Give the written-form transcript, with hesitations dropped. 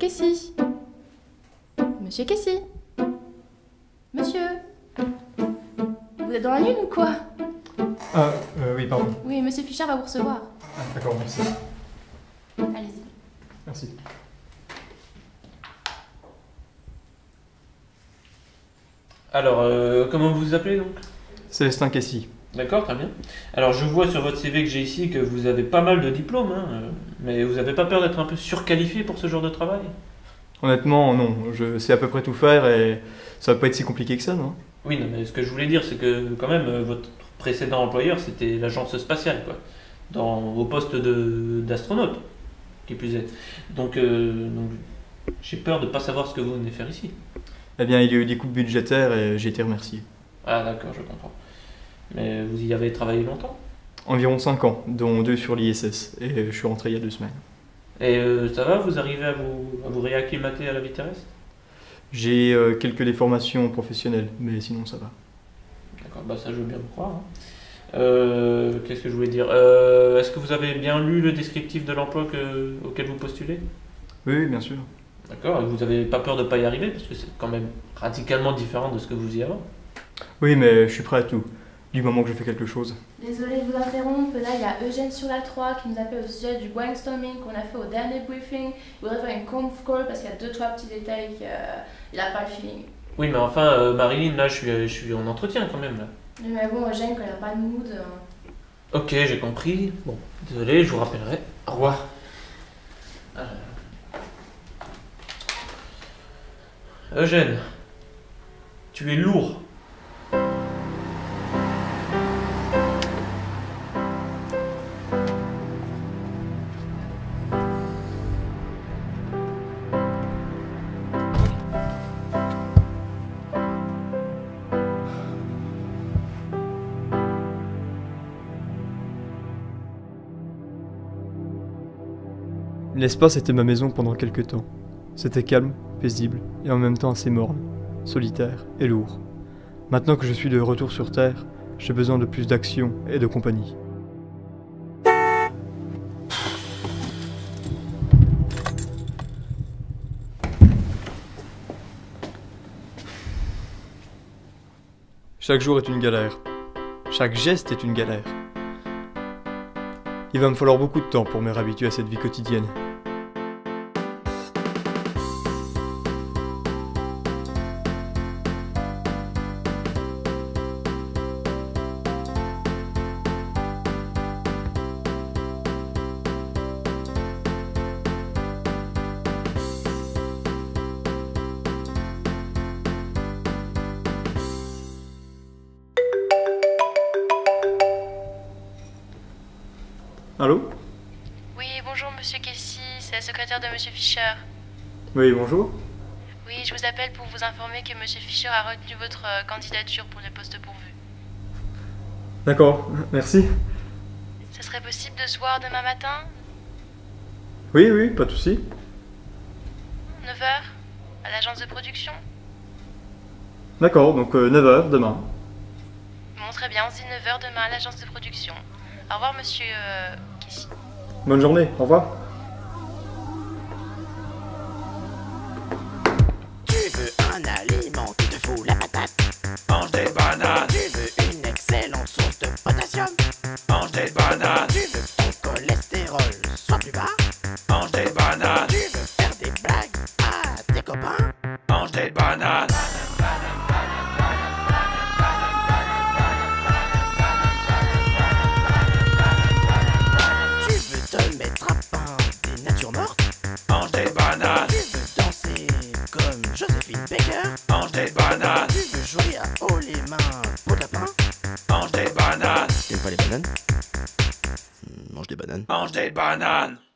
Kessy. Monsieur Kessy. Monsieur. Vous êtes dans la lune ou quoi? Oui, pardon. Oui, monsieur Fischer va vous recevoir. Ah, d'accord, merci. Allez-y. Merci. Alors, comment vous vous appelez donc? Célestin Kessy. D'accord, très bien. Alors, je vois sur votre CV que j'ai ici que vous avez pas mal de diplômes, hein, mais vous avez pas peur d'être un peu surqualifié pour ce genre de travail? Honnêtement, non. Je sais à peu près tout faire et ça va pas être si compliqué que ça, non? Oui, non, mais ce que je voulais dire, c'est que quand même, votre précédent employeur, c'était l'agence spatiale, quoi, au poste d'astronaute, qui plus est. Donc j'ai peur de pas savoir ce que vous venez faire ici. Eh bien, il y a eu des coupes budgétaires et j'ai été remercié. Ah, d'accord, je comprends. Mais vous y avez travaillé longtemps? Environ 5 ans, dont 2 sur l'ISS, et je suis rentré il y a 2 semaines. Et ça va, vous arrivez à vous réacclimater à la vie terrestre? J'ai quelques déformations professionnelles, mais sinon ça va. D'accord, bah ça je veux bien vous croire, hein. Qu'est-ce que je voulais dire? Est-ce que vous avez bien lu le descriptif de l'emploi auquel vous postulez? Oui, oui, bien sûr. D'accord, et vous n'avez pas peur de ne pas y arriver, parce que c'est quand même radicalement différent de ce que vous faisiez avant. Oui, mais je suis prêt à tout, du moment que je fais quelque chose. Désolée de vous interrompre, là il y a Eugène sur la 3 qui nous appelle au sujet du brainstorming qu'on a fait au dernier briefing. Il voudrait faire une conf call parce qu'il y a 2-3 petits détails qu'il n'a pas le feeling. Oui, mais enfin, Marilyn, là je suis en entretien quand même. Là. Mais bon, Eugène, quand il n'a pas de mood... Ok, j'ai compris. Bon, désolé, je vous rappellerai. Au revoir. Eugène, tu es lourd. L'espace était ma maison pendant quelques temps. C'était calme, paisible et en même temps assez morne, solitaire et lourd. Maintenant que je suis de retour sur Terre, j'ai besoin de plus d'action et de compagnie. Chaque jour est une galère. Chaque geste est une galère. Il va me falloir beaucoup de temps pour me réhabituer à cette vie quotidienne. Allô? Oui, bonjour monsieur Kessy, c'est la secrétaire de monsieur Fischer. Oui, bonjour. Oui, je vous appelle pour vous informer que monsieur Fischer a retenu votre candidature pour le poste pourvu. D'accord, merci. Ce serait possible de se voir demain matin, Oui, oui, pas de souci. 9 h, à l'agence de production? D'accord, donc 9 h demain. Bon, très bien, on se dit 9 h demain à l'agence de production. Au revoir monsieur Kessy. Bonne journée, au revoir. Tu veux un aliment qui te fout la patate? Mange des bananes. Tu veux une excellente source de potassium? Mange des bananes. Tu veux que ton cholestérol soit plus bas? Mange des bananes. Tu veux faire des blagues à tes copains? Mange des bananes. Tu veux te mettre à peindre des natures mortes? Mange des bananes. Tu veux danser comme Joséphine Baker? Mange des bananes. Tu veux jouer à haut les mains pour de lapin? Mange des bananes. T'aimes pas les bananes? Mange des bananes. Mange des bananes.